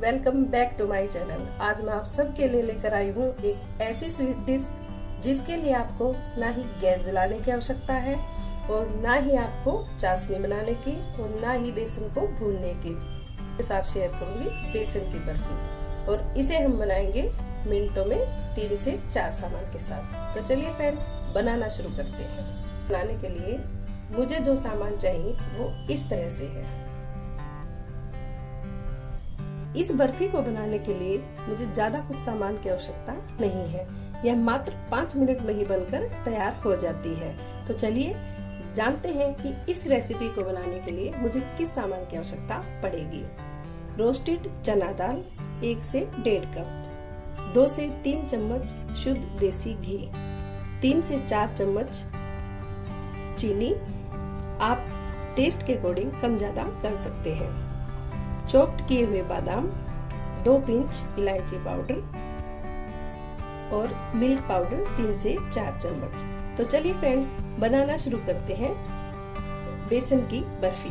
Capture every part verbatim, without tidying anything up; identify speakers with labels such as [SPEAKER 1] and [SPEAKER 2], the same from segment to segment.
[SPEAKER 1] Welcome back to my channel. आज मैं आप सबके लिए लेकर आई हूँ एक ऐसी स्वीट डिश जिसके लिए आपको ना ही गैस जलाने की आवश्यकता है और ना ही आपको चाशनी बनाने की और ना ही बेसन को भूनने की। के साथ शेयर करूंगी बेसन की बर्फी और इसे हम बनाएंगे मिनटों में तीन से चार सामान के साथ। तो चलिए फ्रेंड्स, बनाना शुरू करते हैं। बनाने के लिए मुझे जो सामान चाहिए वो इस तरह से है। इस बर्फी को बनाने के लिए मुझे ज्यादा कुछ सामान की आवश्यकता नहीं है। यह मात्र पाँच मिनट में ही बनकर तैयार हो जाती है। तो चलिए जानते हैं कि इस रेसिपी को बनाने के लिए मुझे किस सामान की आवश्यकता पड़ेगी। रोस्टेड चना दाल एक से डेढ़ कप, दो से तीन चम्मच शुद्ध देसी घी, तीन से चार चम्मच चीनी, आप टेस्ट के अकॉर्डिंग कम ज्यादा कर सकते हैं, चॉप्ड किए हुए बादाम, दो पिंच इलायची पाउडर और मिल्क पाउडर तीन से चार चम्मच। तो चलिए फ्रेंड्स, बनाना शुरू करते हैं बेसन की बर्फी।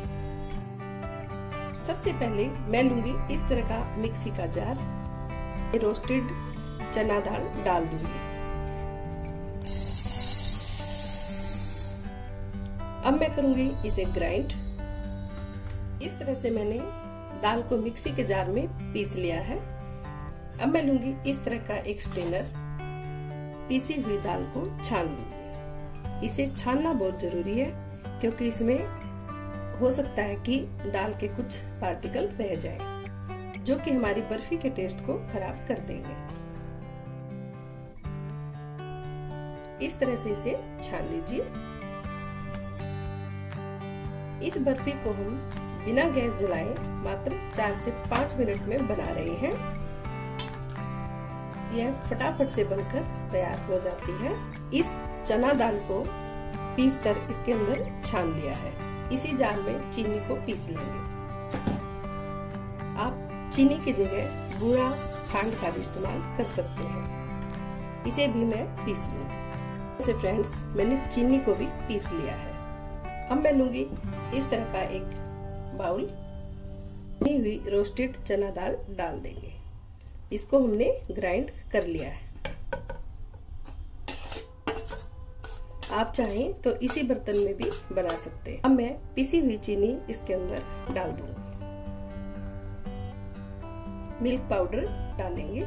[SPEAKER 1] सबसे पहले मैं लूंगी इस तरह का मिक्सी का जार, रोस्टेड चना दाल डाल दूंगी। अब मैं करूंगी इसे ग्राइंड। इस तरह से मैंने दाल को मिक्सी के जार में पीस लिया है। अब मैं लूंगी इस तरह का एक स्ट्रेनर, पीसी हुई दाल को छान लूंगी। इसे छानना बहुत जरूरी है क्योंकि इसमें हो सकता है कि दाल के कुछ पार्टिकल रह जाए जो कि हमारी बर्फी के टेस्ट को खराब कर देंगे। इस तरह से इसे छान लीजिए। इस बर्फी को हम बिना गैस जलाए मात्र चार से पाँच मिनट में बना रहे हैं। यह फटाफट से बनकर तैयार हो जाती है। इस चना दाल को पीसकर इसके अंदर छान लिया है। इसी जार में चीनी को पीस लेंगे। आप चीनी की जगह बूरा खंड का भी इस्तेमाल कर सकते हैं। इसे भी मैं पीस लूंगी। जैसे फ्रेंड्स, मैंने चीनी को भी पीस लिया है। अब मैं लूंगी इस तरह का एक बाउल, भुनी हुई रोस्टेड चना दाल डाल देंगे। इसको हमने ग्राइंड कर लिया है। आप चाहें तो इसी बर्तन में भी बना सकते हैं। अब मैं पिसी हुई चीनी इसके अंदर डाल दूंगी। मिल्क पाउडर डालेंगे।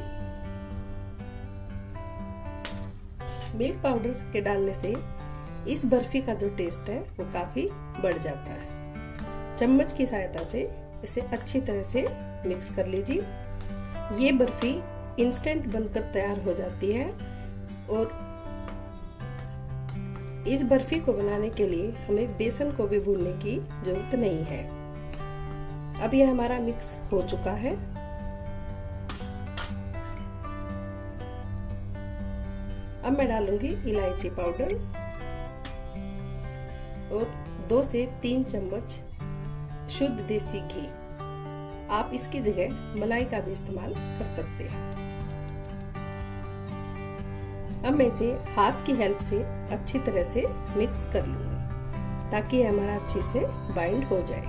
[SPEAKER 1] मिल्क पाउडर के डालने से इस बर्फी का जो टेस्ट है वो काफी बढ़ जाता है। चम्मच की सहायता से इसे अच्छी तरह से मिक्स कर लीजिए। ये बर्फी इंस्टेंट बनकर तैयार हो जाती है और इस बर्फी को बनाने के लिए हमें बेसन को भी भूनने की जरूरत नहीं है। अब यह हमारा मिक्स हो चुका है। अब मैं डालूंगी इलायची पाउडर और दो से तीन चम्मच शुद्ध देसी घी। आप इसकी जगह मलाई का भी इस्तेमाल कर सकते हैं। अब मैं इसे हाथ की हेल्प से अच्छी तरह से मिक्स कर लूंगी ताकि हमारा अच्छे से बाइंड हो जाए।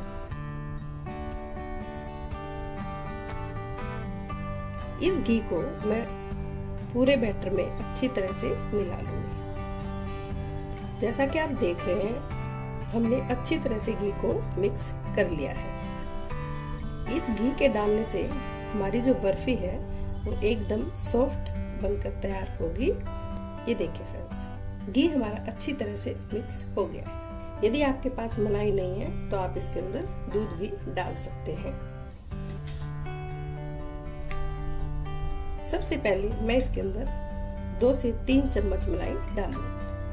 [SPEAKER 1] इस घी को मैं पूरे बैटर में अच्छी तरह से मिला लूंगी। जैसा कि आप देख रहे हैं, हमने अच्छी तरह से घी को मिक्स कर लिया है। इस घी के डालने से हमारी जो बर्फी है वो एकदम सॉफ्ट बनकर तैयार होगी। ये देखिए फ्रेंड्स, घी हमारा अच्छी तरह से मिक्स हो गया है। यदि आपके पास मलाई नहीं है तो आप इसके अंदर दूध भी डाल सकते हैं। सबसे पहले मैं इसके अंदर दो से तीन चम्मच मलाई डालूंगी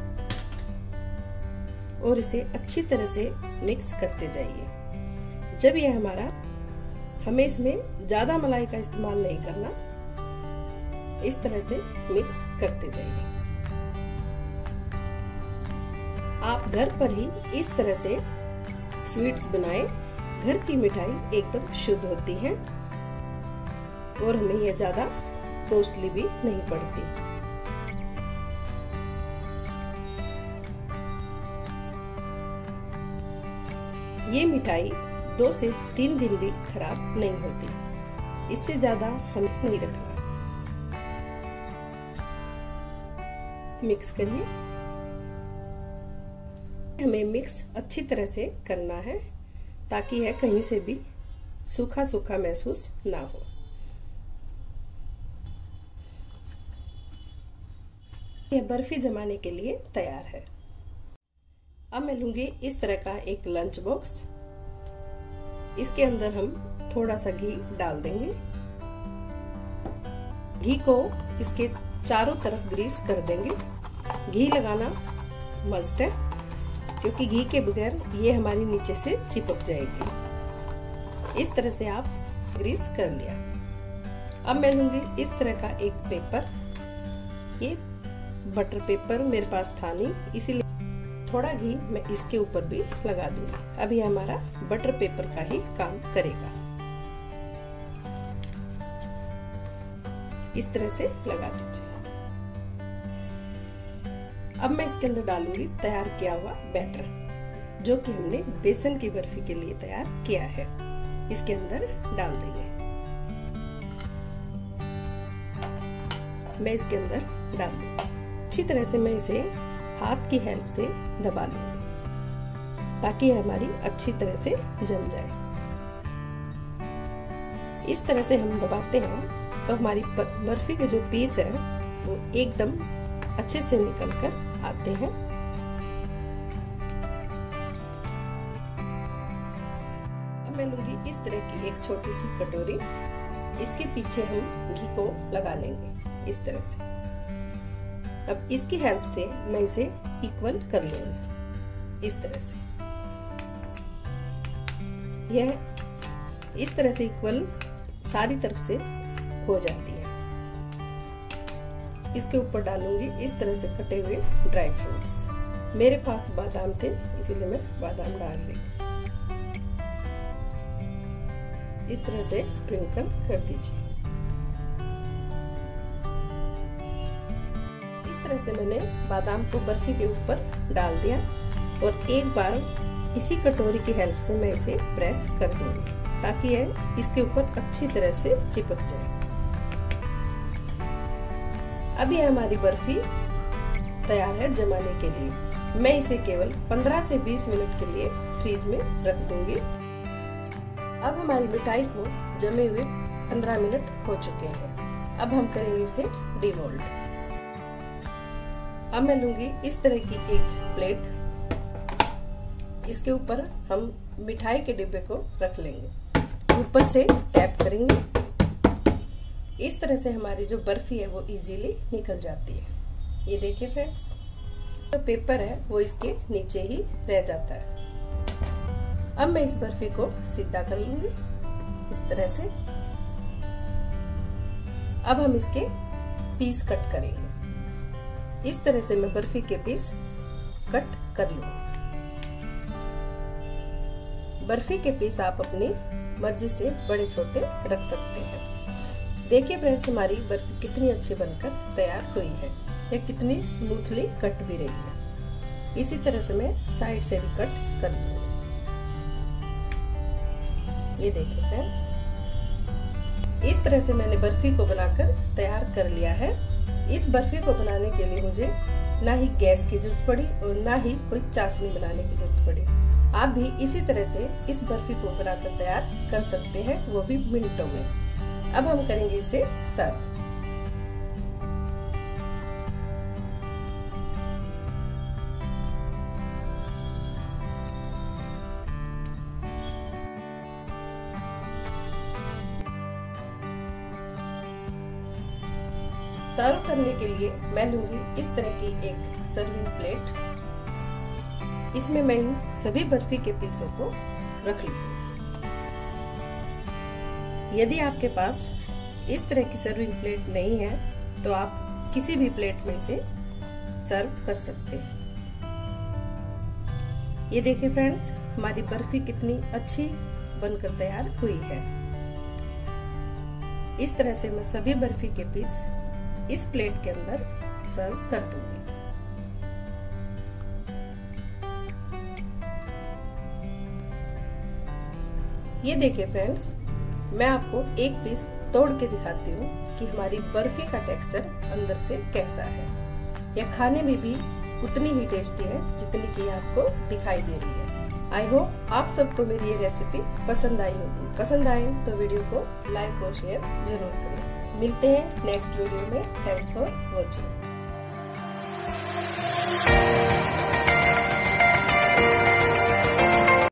[SPEAKER 1] और इसे अच्छी तरह से मिक्स करते जाइए। जब यह हमारा, हमें इसमें ज्यादा मलाई का इस्तेमाल नहीं करना, इस तरह से मिक्स करते जाइए। आप घर पर ही इस तरह से स्वीट्स बनाएं। घर की मिठाई एकदम शुद्ध होती है और हमें यह ज्यादा कॉस्टली भी नहीं पड़ती। ये मिठाई दो से तीन दिन भी खराब नहीं होती। इससे ज्यादा हमें नहीं रखना। मिक्स करिए। हमें मिक्स अच्छी तरह से करना है ताकि यह कहीं से भी सूखा सूखा महसूस ना हो। यह बर्फी जमाने के लिए तैयार है। अब मैं लूंगी इस तरह का एक लंच बॉक्स। इसके अंदर हम थोड़ा सा घी डाल देंगे। घी को इसके चारों तरफ ग्रीस कर देंगे। घी लगाना मस्ट है क्योंकि घी के बगैर ये हमारी नीचे से चिपक जाएगी। इस तरह से आप ग्रीस कर लिया। अब मैं लूंगी इस तरह का एक पेपर। ये बटर पेपर मेरे पास था नहीं, इसीलिए थोड़ा घी मैं इसके ऊपर भी लगा दूंगी। अभी हमारा बटर पेपर का ही काम करेगा। इस तरह से लगा दीजिए। अब मैं इसके अंदर डालूंगी तैयार किया हुआ बैटर जो कि हमने बेसन की बर्फी के लिए तैयार किया है। इसके अंदर डाल देंगे। मैं इसके अंदर डाल दूंगी। अच्छी तरह से मैं इसे हाथ की हेल्प से दबा लूंगी ताकि हमारी अच्छी तरह से जम जाए। इस तरह से हम दबाते हैं तो हमारी बर्फी के जो पीस है वो एकदम अच्छे से निकल कर आते हैं। अब मैं लूंगी इस तरह की एक छोटी सी कटोरी। इसके पीछे हम घी को लगा लेंगे इस तरह से। अब इसकी हेल्प से मैं इसे इक्वल कर लूंगी इस तरह से। यह इस तरह से इक्वल सारी तरफ से हो जाती है। इसके ऊपर डालूंगी इस तरह से कटे हुए ड्राई फ्रूट्स। मेरे पास बादाम थे इसीलिए मैं बादाम डाल ली। इस तरह से स्प्रिंकल कर दीजिए। इस तरह से मैंने बादाम को बर्फी के ऊपर डाल दिया और एक बार इसी कटोरी की हेल्प से मैं इसे प्रेस कर दूंगी ताकि यह इसके ऊपर अच्छी तरह से चिपक जाए। अभी हमारी बर्फी तैयार है जमाने के लिए। मैं इसे केवल पंद्रह से बीस मिनट के लिए फ्रीज में रख दूंगी। अब हमारी मिठाई को जमे हुए पंद्रह मिनट हो चुके हैं। अब हम करेंगे इसे डिमोल्ड। अब मैं लूंगी इस तरह की एक प्लेट। इसके ऊपर हम मिठाई के डिब्बे को रख लेंगे। ऊपर से टैप करेंगे। इस तरह से हमारी जो बर्फी है वो इजीली निकल जाती है। ये देखिए फ्रेंड्स, जो पेपर है वो इसके नीचे ही रह जाता है। अब मैं इस बर्फी को सीधा कर लूंगी इस तरह से। अब हम इसके पीस कट करेंगे। इस तरह से मैं बर्फी के पीस कट कर लूंगी। बर्फी के पीस आप अपनी मर्जी से बड़े छोटे रख सकते हैं। देखिए फ्रेंड्स, हमारी बर्फी कितनी अच्छी बनकर तैयार हुई है। यह कितनी स्मूथली कट भी रही है। इसी तरह से मैं साइड से भी कट कर लूंगी। ये देखिए फ्रेंड्स, इस तरह से मैंने बर्फी को बनाकर तैयार कर लिया है। इस बर्फी को बनाने के लिए मुझे ना ही गैस की जरूरत पड़ी और ना ही कोई चाशनी बनाने की जरूरत पड़ी। आप भी इसी तरह से इस बर्फी को बनाकर तैयार कर सकते हैं, वो भी मिनटों में। अब हम करेंगे इसे सर्व। सर्व करने के लिए मैं लूंगी इस तरह की एक सर्विंग प्लेट। इसमें मैं इन सभी बर्फी के पीसों को रख लूंगी। यदि आपके पास इस तरह की सर्विंग प्लेट नहीं है तो आप किसी भी प्लेट में इसे सर्व कर सकते हैं। ये देखिए फ्रेंड्स, हमारी बर्फी कितनी अच्छी बनकर तैयार हुई है। इस तरह से मैं सभी बर्फी के पीस इस प्लेट के अंदर सर्व कर दूंगी। ये देखिए फ्रेंड्स, मैं आपको एक पीस तोड़ के दिखाती हूँ कि हमारी बर्फी का टेक्सचर अंदर से कैसा है। यह खाने में भी उतनी ही टेस्टी है जितनी कि आपको दिखाई दे रही है। आई होप आप सबको मेरी ये रेसिपी पसंद आई होगी। पसंद आए तो वीडियो को लाइक और शेयर जरूर करें। मिलते हैं नेक्स्ट वीडियो में। Thanks for watching.